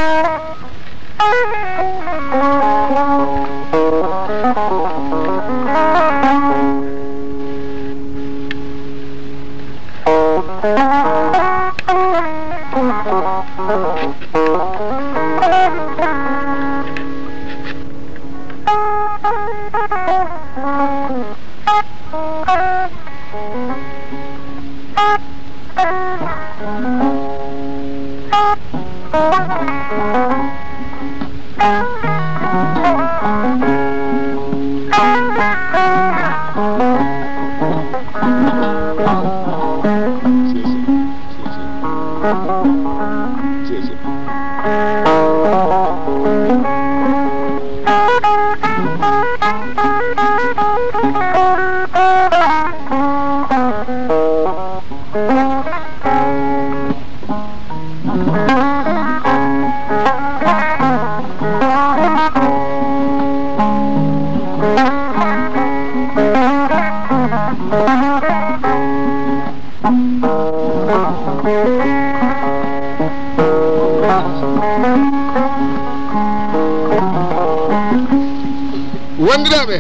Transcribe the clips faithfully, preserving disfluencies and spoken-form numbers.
wandiraɓe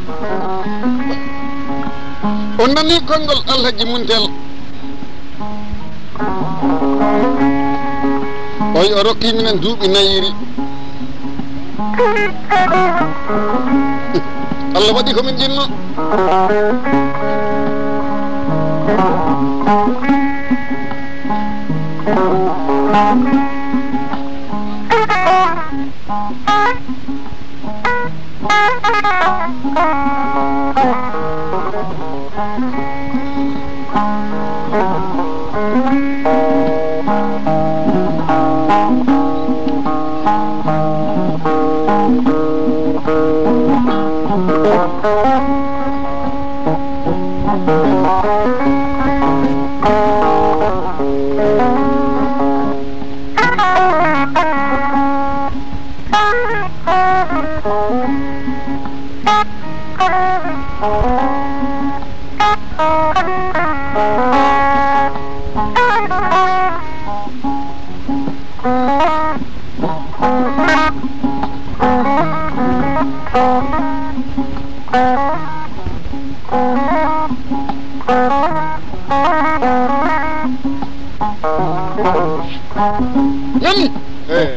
on nani konngol alhaji Muntel oy o rokki minen duuɓi nayiri Allah waɗi komin jinno nani eh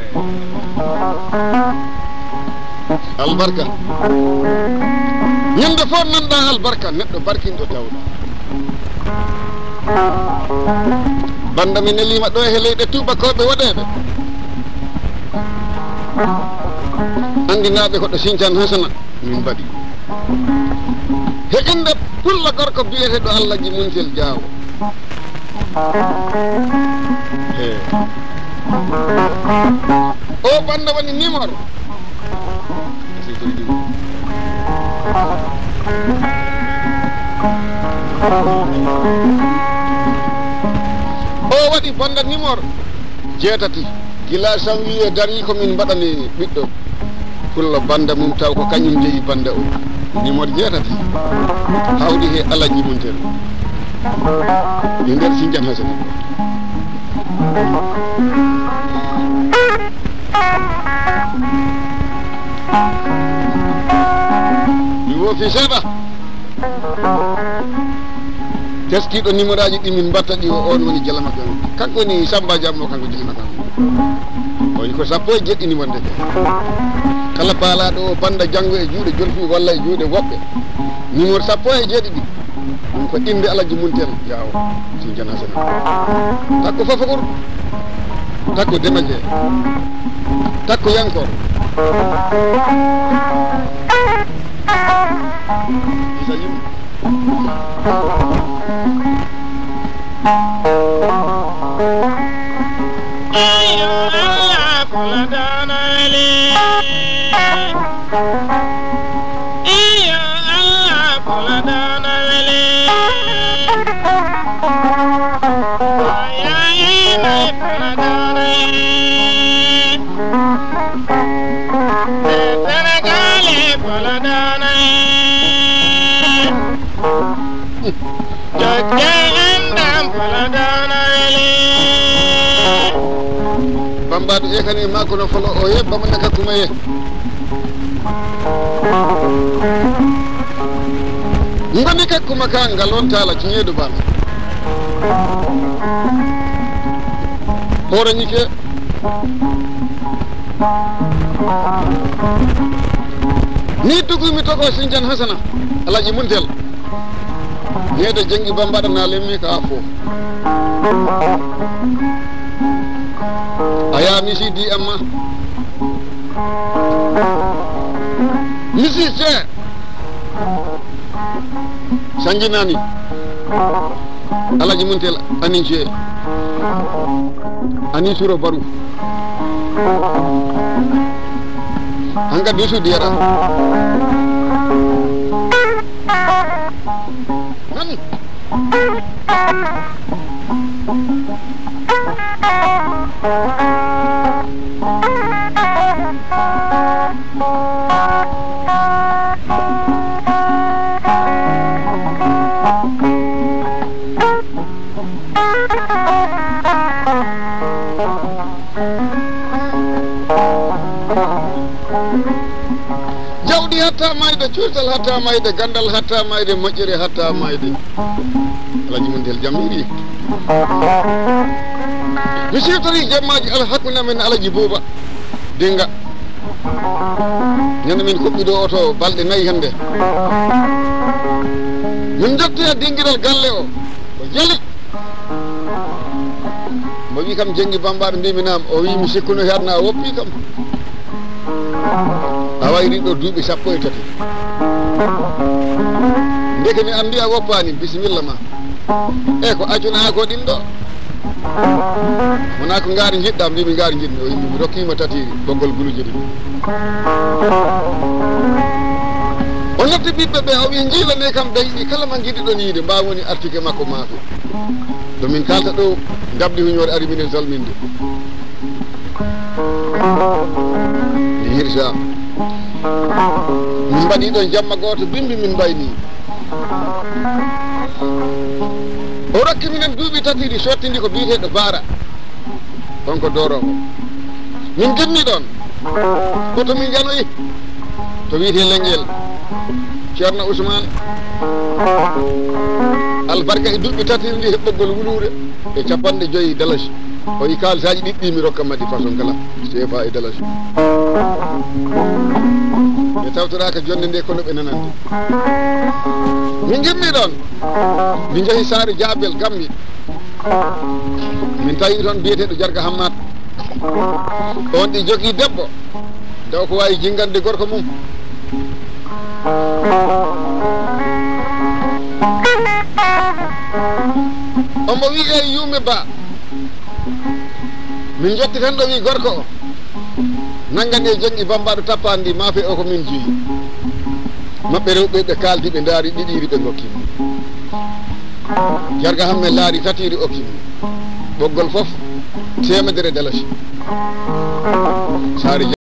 albarka ñande fof nanɗa albarka neɗɗo barkinɗo tawɗa banda mi nelima ɗo e leyɗe tubakoɓe waɗeɓe andinaɓe koɗo Sinthiane Hasana min mbaɗi he inde pulla gorko biyeteɗo Alhaji Muntel Diawo e o banda woni numéro o waɗi banda numéro jeetati gila janvier dari komin mbaɗani ɓiɗɗo pulla banda mum taw ko kañum jeeyi banda o numéro jeetati hawɗi he Alhaji Muntel e nder Sinthiane Hasana mi wofi seeɗa teskiɗo numéro aji ɗi min mbatta ɗi o on woni jalama kan kanko woni Samba Diammo kanko jalama kan o wi ko sappo e jeɗɗi numéro nde kala paalaɗo o banda janggo e juuɗe jolfi walla e juuɗe woɓɓe numéro sappo e jeeɗiɗi ɗum ko inde Alhaji Muntel Diawo Sinthiane Hasana takko Fafakor takko Demeje takko Yankor isa yim ayo Allah puladana le iyo Allah puladana le ya ina puladana Senegale puladana Jogja andam puladana le bambaɗo ekani makko no folo o ye bamana kakkuma ye ngoni kakkuma ka ngal on tala ciñeedu bala horañike ni tugumi togo Sindian Hasana Alaji Muntel ñeede jengi bambaɗa na lemmi ka fof aya mi sidi amma misi ce sanjinani Alaji Muntel anin ce ani suro baru angka dusu dia dah nan jawdi hatta mayde cuutal hatta mayde gandal hatta mayde moƴƴere hatta mayde Alaji Muntel jamiri mi siwtori jemmaji ala hakkunde amen Alaji Bouba dinga ñande min kuɓɓiɗo oto balɗe nayyi hande min jotti e dinguiral galle o o jali mo wi kam jengi bambaɗo mbiminama o wi mi sikkuno headna a woppi kam a wayri ɗo duuɓi sappo e tati ndeke mi andi a woppani bisimilla ma e ko accuna ko ɗin ɗo wona ko ngaari jiɗɗa mbimi ngaari jiɗmi o yimmi mi rokkima tatiri boggol guluje ɗi o notti ɓiɓɓe ɓe o wi jiilane kam ɓeyɗi kala ma jiɗi ɗon yiide mbaw woni artike makko maafe to min kalta ɗo dabɗi huñore ari minen salminde mi hirsa min mbaɗi ɗon jamma goto bimbi min mbayni o rokki minen duuɓi tatiri sottidi ko biyeteɗo baara on ko dorowo min genni ɗon koto min janoyi to wiyete Lenguel Ceerno Ousmane albarka e duuɓi tatiri ndi heɓɓoggol wulure e capanɗe joyyi dalasi o yi kalisaji ɗiɗɗi mi rokka madi façon kala C F A e dalasi ɓe tawtoraka jonde nde kono ɓe nanande min gimmi ɗon min jeehi saare Diabel Gambi min tawi toon biyeteɗo Jarga Hammat on ɗi jogui debbo daw ko wawi jingande gorko mum omo wi e Yume Ba min jetti tan ɗo wi gorko o nanggani e jengi bambaɗo tappandi maafe o ko min jeeyi maɓɓe rewɓe ɓe kaldi ɓe daari ɗiɗiri ɓe gokkimo Jarga Hamme laari tatiri okkimo ɓoggol foof temedere dalasi saare